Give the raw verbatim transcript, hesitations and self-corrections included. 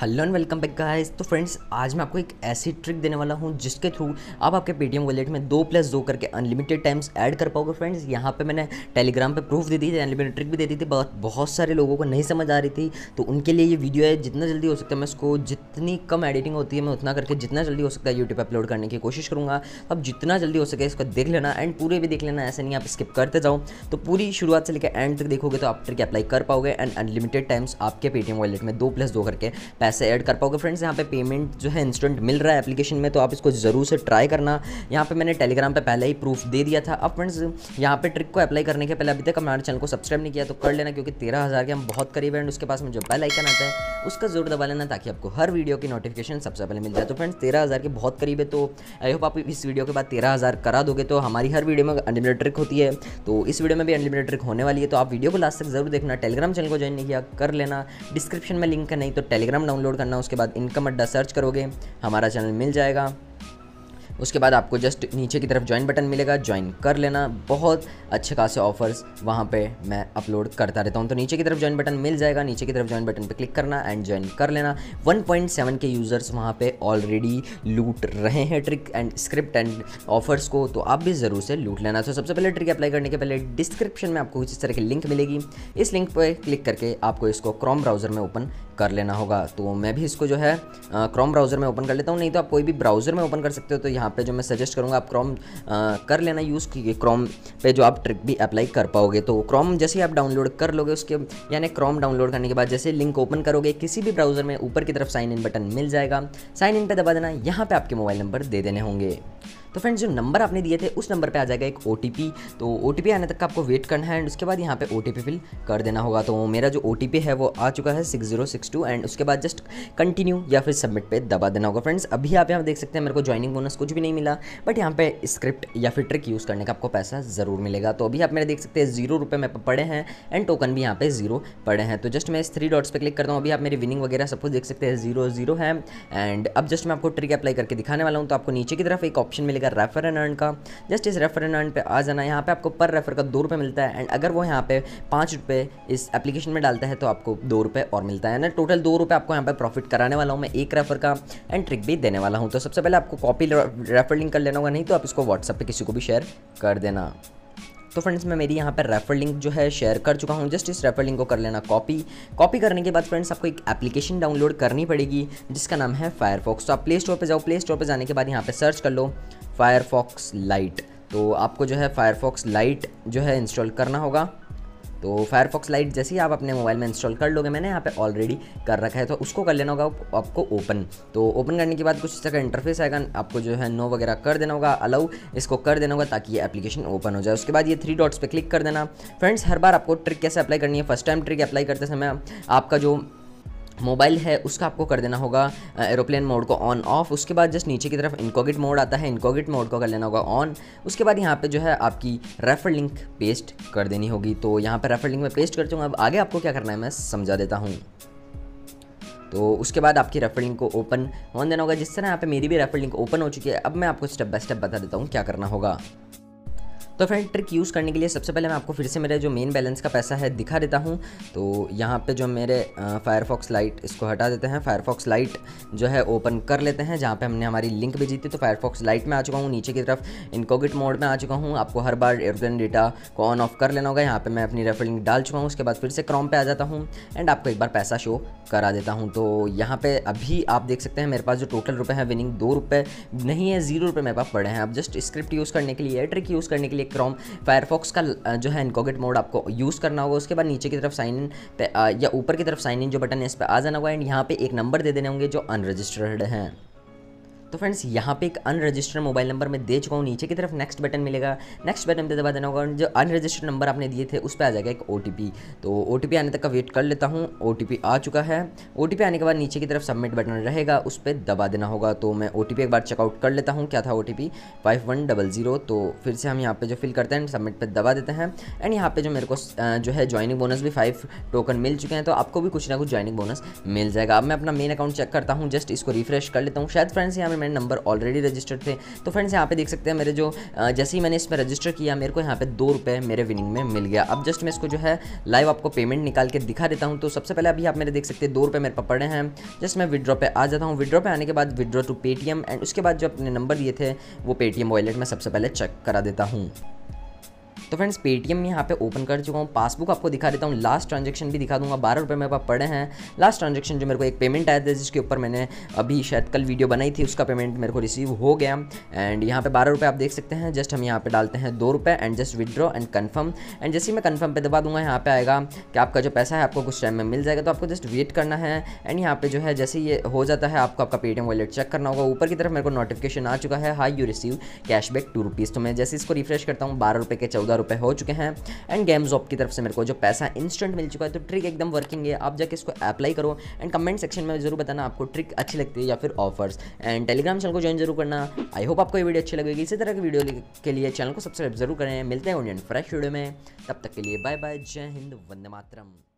Hello and welcome back guys. तो friends, आज मैं आपको एक ऐसी ट्रिक देने वाला हूं जिसके थ्रू आप आपके पेटीएम वॉलेट में दो प्लस दो करके अनलिमिटेड टाइम्स ऐड कर पाओगे। फ्रेंड्स, यहाँ पे मैंने टेलीग्राम पे प्रूफ दे दी थी, अनलिमिटेड ट्रिक भी दे दी थी, बहुत बहुत सारे लोगों को नहीं समझ आ रही थी। तो उनके लिए ये वीडियो है। जितना जल्दी हो सकता है मैं इसको, जितनी कम एडिटिंग होती है मैं उतना करके जितना जल्दी हो सकता है यूट्यूब पर अपलोड करने की कोशिश करूँगा। अब जितना जल्दी हो सके इसको देख लेना एंड पूरे भी देख लेना, ऐसे नहीं आप स्किप करते जाओ। तो पूरी शुरुआत से लेकर एंड तक देखोगे तो आप ट्रिक अप्लाई कर पाओगे एंड अनलिमिटेड टाइम्स आपके पेटीएम वॉलेट में दो प्लस दो करके पैसे ऐड कर पाओगे। फ्रेंड्स, यहाँ पे पेमेंट जो है इंस्टेंट मिल रहा है एप्लीकेशन में, तो आप इसको जरूर से ट्राई करना। यहाँ पे मैंने टेलीग्राम पे पहले ही प्रूफ दे दिया था। अब फ्रेंड्स, यहाँ पे ट्रिक को अप्लाई करने के पहले अभी तक हमारे चैनल को सब्सक्राइब नहीं किया तो कर लेना, क्योंकि तेरह हज़ार के हम बहुत करीब हैं। उसके पास में जो बेल आइकन आता है उसका जरूर दबा लेना ताकि आपको हर वीडियो की नोटिफिकेशन सबसे पहले मिल जाए। तो फ्रेंड्स, तेरह हज़ार के बहुत करीब है, तो आई होप आप इस वीडियो के बाद तेरह हज़ार करा दोगे। तो हमारी हर वीडियो में अनलिमिटेड ट्रिक होती है, तो इस वीडियो में भी अनलिमिटेड ट्रिक होने वाली है। तो आप वीडियो को लास्ट तक जरूर देखना। टेलीग्राम चैनल को ज्वाइन नहीं किया कर लेना, डिस्क्रिप्शन में लिंक है, नहीं तो टेलीग्राम डाउनलोड करना। उसके बाद इनकम अड्डा सर्च करोगे हमारा चैनल मिल जाएगा। उसके बाद आपको जस्ट नीचे की तरफ ज्वाइन बटन मिलेगा, ज्वाइन कर लेना। बहुत अच्छे खासे ऑफर्स वहाँ पे मैं अपलोड करता रहता हूँ। तो नीचे की तरफ ज्वाइन बटन मिल जाएगा, नीचे की तरफ ज्वाइन बटन पे क्लिक करना एंड ज्वाइन कर लेना। One point seven K users वहाँ पे ऑलरेडी लूट रहे हैं trick and script and offers को, तो आप भी ज़रूर से लूट लेना। तो सबसे पहले ट्रिक अप्लाई करने के पहले डिस्क्रिप्शन में आपको कुछ इस तरह की लिंक मिलेगी। इस लिंक पर क्लिक करके आपको इसको क्रोम ब्राउज़र में ओपन कर लेना होगा। तो मैं भी इसको जो है क्रोम ब्राउज़र में ओपन कर लेता हूँ, नहीं तो आप कोई भी ब्राउज़र में ओपन कर सकते हो। तो यहाँ पे जो मैं सजेस्ट करूँगा आप क्रोम कर लेना यूज़, की क्रोम पे जो आप ट्रिक भी अप्लाई कर पाओगे। तो क्रोम जैसे ही आप डाउनलोड कर लोगे, उसके यानी क्रोम डाउनलोड करने के बाद जैसे लिंक ओपन करोगे किसी भी ब्राउज़र में, ऊपर की तरफ साइन इन बटन मिल जाएगा। साइन इन पे दबा देना, यहाँ पे आपके मोबाइल नंबर दे देने होंगे। तो फ्रेंड्स, जो नंबर आपने दिए थे उस नंबर पे आ जाएगा एक ओटीपी। तो ओटीपी आने तक का आपको वेट करना है एंड उसके बाद यहाँ पे ओटीपी फिल कर देना होगा। तो मेरा जो ओटीपी है वो आ चुका है six zero six two and उसके बाद जस्ट कंटिन्यू या फिर सबमिट पे दबा देना होगा। फ्रेंड्स, अभी आप यहाँ देख सकते हैं मेरे को ज्वाइनिंग बोनस कुछ भी नहीं मिला, बट यहाँ पे स्क्रिप्ट या फिर ट्रिक यूज़ करने का आपको पैसा ज़रूर मिलेगा। तो अभी आप मेरे देख सकते हैं जीरो रुपये में पड़े हैं एंड टोकन भी यहाँ पे जीरो पड़े हैं। तो जस्ट मैं इस थ्री डॉट्स पे क्लिक करता हूँ। अभी आप मेरी विनिंग वगैरह सब कुछ देख सकते हैं, जीरो जीरो है। एंड अब जस्ट मैं आपको ट्रिक अप्लाई करके दिखाने वाला हूँ। तो आपको नीचे की तरफ एक ऑप्शन मिलेगा रेफर एंड अर्न का, जस्ट इस रेफर एंड अर्न पे आ जाना। यहाँ पे आपको पर रेफर का दो रुपये मिलता है एंड अगर वो यहाँ पे पाँच रुपये इस एप्लीकेशन में डालता है तो आपको दो रुपये और मिलता है ना। टोटल दो रुपये आपको यहाँ पे प्रॉफिट कराने वाला हूँ मैं एक रेफर का एंड ट्रिक भी देने वाला हूँ। तो सबसे पहले आपको कॉपी रेफर लिंक कर लेना होगा, नहीं तो आप इसको व्हाट्सएप पे किसी को भी शेयर कर देना। तो फ्रेंड्स, मैं मेरी यहाँ पर रेफर लिंक जो है शेयर कर चुका हूँ। जस्ट इस रेफर लिंक को कर लेना कॉपी। कॉपी करने के बाद फ्रेंड्स आपको एक एप्लीकेशन डाउनलोड करनी पड़ेगी जिसका नाम है फायरफॉक्स। तो आप प्ले स्टोर पे जाओ, प्ले स्टोर पे जाने के बाद यहाँ पे सर्च कर लो फायरफॉक्स लाइट। तो आपको जो है फायरफॉक्स लाइट जो है इंस्टॉल करना होगा। तो फायरफॉक्स लाइट जैसे ही आप अपने मोबाइल में इंस्टॉल कर लोगे, मैंने यहाँ पे ऑलरेडी कर रखा है, तो उसको कर लेना होगा आपको ओपन। तो ओपन करने के बाद कुछ इस तरह का इंटरफेस आएगा, आपको जो है नो वगैरह कर देना होगा, अलाउ इसको कर देना होगा ताकि ये एप्लीकेशन ओपन हो जाए। उसके बाद ये थ्री डॉट्स पे क्लिक कर देना। फ्रेंड्स, हर बार आपको ट्रिक कैसे अप्लाई करनी है, फर्स्ट टाइम ट्रिक अप्लाई करते समय आपका जो मोबाइल है उसका आपको कर देना होगा एरोप्लेन मोड को ऑन ऑफ। उसके बाद जस्ट नीचे की तरफ इनकॉगिट मोड आता है, इनकॉगिट मोड को कर लेना होगा ऑन। उसके बाद यहाँ पे जो है आपकी रेफर लिंक पेस्ट कर देनी होगी। तो यहाँ पे रेफर लिंक में पेस्ट कर दूँगा। अब आगे आपको क्या करना है मैं समझा देता हूँ। तो उसके बाद आपकी रेफर लिंक को ओपन होने देना होगा। जिस तरह यहाँ पे मेरी भी रेफर लिंक ओपन हो चुकी है, अब मैं आपको स्टेप बाय स्टेप बता देता हूँ क्या करना होगा। तो फ्रेंड, ट्रिक यूज़ करने के लिए सबसे पहले मैं आपको फिर से मेरे जो मेन बैलेंस का पैसा है दिखा देता हूँ। तो यहाँ पे जो मेरे फायरफॉक्स लाइट, इसको हटा देते हैं। फायरफॉक्स लाइट जो है ओपन कर लेते हैं जहाँ पे हमने हमारी लिंक भेजी थी। तो फायरफॉक्स लाइट में आ चुका हूँ, नीचे की तरफ इनकॉगिट मोड में आ चुका हूँ। आपको हर बार एयरप्लेन डेटा को ऑन ऑफ कर लेना होगा। यहाँ पर मैं अपनी रेफर लिंक डाल चुका हूँ। उसके बाद फिर से क्रोम पे आ जाता हूँ एंड आपको एक बार पैसा शो करा देता हूँ। तो यहाँ पे अभी आप देख सकते हैं मेरे पास जो टोटल रुपये है विनिंग दो रुपये नहीं है, जीरो रुपये मेरे पास पड़े हैं। अब जस्ट स्क्रिप्ट यूज़ करने के लिए, ट्रिक यूज़ करने के लिए क्रोम फायरफॉक्स का जो है इनकॉगिट मोड आपको यूज़ करना होगा। उसके बाद नीचे की तरफ साइन इन पे या ऊपर की तरफ साइन इन जो बटन है इस पर आ जाना होगा एंड यहाँ पे एक नंबर दे देने होंगे जो अनरजिस्टर्ड हैं। तो फ्रेंड्स, यहाँ पे एक अनरजिस्टर्ड मोबाइल नंबर मैं दे चुका हूँ। नीचे की तरफ नेक्स्ट बटन मिलेगा, नेक्स्ट बटन पे दबा देना होगा। जो अनरजिस्टर्ड नंबर आपने दिए थे उस पर आ जाएगा एक ओटीपी। तो ओटीपी आने तक का वेट कर लेता हूँ। ओटीपी आ चुका है। ओटीपी आने के बाद नीचे की तरफ सबमिट बटन रहेगा, उस पर दबा देना होगा। तो मैं ओटीपी एक बार चेकआउट कर लेता हूँ क्या था OTP, five one double zero. तो फिर से हम यहाँ पे जो फिल करते हैं सबमिट पे दबा देते हैं एंड यहाँ पे जो मेरे को जो है ज्वाइनिंग बोनस भी फाइव टोकन मिल चुके हैं। तो आपको भी कुछ ना कुछ ज्वाइनिंग बोनस मिल जाएगा। अब मैं अपना मेन अकाउंट चेक करता हूँ, जस्ट इसको रिफ्रेश कर लेता हूँ। शायद फ्रेंड्स यहाँ मेरे नंबर ऑलरेडी रजिस्टर्ड थे। तो फ्रेंड्स यहाँ पे देख सकते हैं मेरे जो जैसे ही मैंने इसमें रजिस्टर किया मेरे को यहाँ पे दो रुपये मेरे विनिंग में मिल गया। अब जस्ट मैं इसको जो है लाइव आपको पेमेंट निकाल के दिखा देता हूँ। तो सबसे पहले अभी आप मेरे देख सकते हैं दो रुपये मेरे पास पड़े हैं। जस्ट मैं विड्रॉ पे आ जाता हूँ। विड्रॉ पे आने के बाद विड्रॉ टू पेटीएम एंड उसके बाद जो अपने नंबर दिए थे वो पेटीएम वॉलेट में सबसे पहले चेक करा देता हूँ। तो फ्रेंड्स पेटीएम यहाँ पे ओपन कर चुका हूँ। पासबुक आपको दिखा देता हूँ, लास्ट ट्रांजैक्शन भी दिखा दूंगा। बारह रुपये मेरे पास पड़े हैं। लास्ट ट्रांजैक्शन जो मेरे को एक पेमेंट आया था जिसके ऊपर मैंने अभी शायद कल वीडियो बनाई थी, उसका पेमेंट मेरे को रिसीव हो गया। एंड यहाँ पे बारह रुपये आप देख सकते हैं। जस्ट हम यहाँ पे डालते हैं दो रुपये and just withdraw and confirm. And जैसे ही मैं कन्फर्म पे दबा दूंगा यहाँ पे आएगा कि आपका जो पैसा है आपको कुछ टाइम में मिल जाएगा। तो आपको जस्ट वेट करना है। एंड यहाँ पे जो है जैसे ये हो जाता है आपको आपका पेटीएम वॉलेट चेक करना होगा। ऊपर की तरफ मेरे को नोटिफिकेशन आ चुका है, hi you receive cashback two rupees. तो मैं जैसे इसको रिफ्रेश करता हूँ बारह रुपये के चौदह रुपये हो चुके हैं। एंड गेम्स ऑप की तरफ से मेरे को जो पैसा इंस्टेंट मिल चुका है। तो ट्रिक एकदम वर्किंग है, आप जाके इसको अप्लाई करो। एंड कमेंट सेक्शन में जरूर बताना आपको ट्रिक अच्छी लगती है या फिर ऑफर्स। एंड टेलीग्राम चैनल को ज्वाइन जरूर करना। आई होप आपको ये वीडियो अच्छी लगेगी। इसी तरह की वीडियो के लिए चैनल को सब्सक्राइब जरूर करें। मिलते हैं इंडियन फ्रेश वीडियो में, तब तक के लिए बाय बाय, जय हिंद, वंदे मातरम।